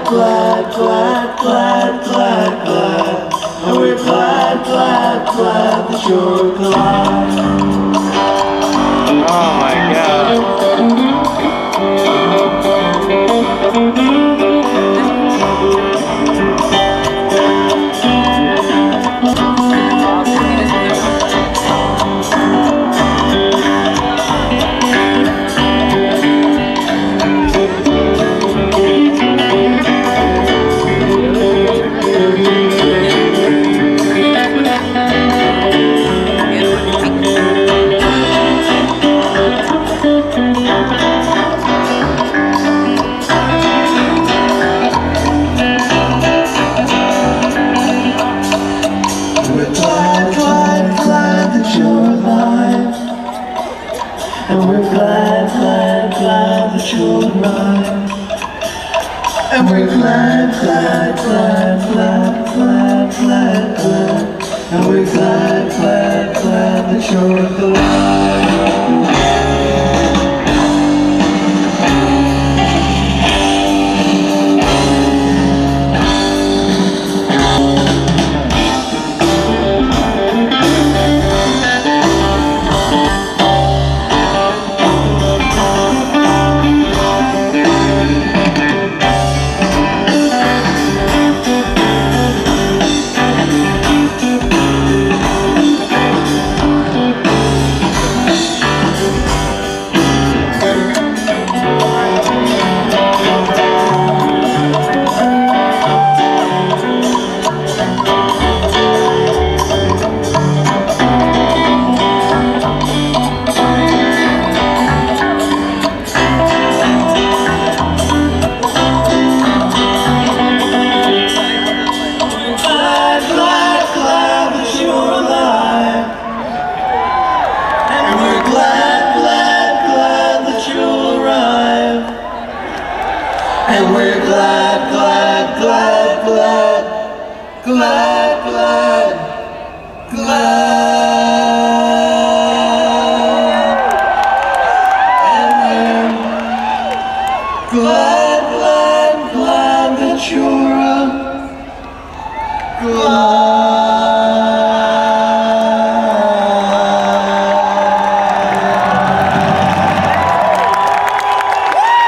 glad, glad, glad, glad, glad. And we're glad, glad, glad that you're glad. Oh my God. And we're glad, glad, glad that you're alive. And we're glad, glad, glad, glad, glad, glad, glad. And we're glad, glad, glad that you're alive. And we're glad, glad, glad, glad, glad, glad, glad. And we're glad, glad, glad that you're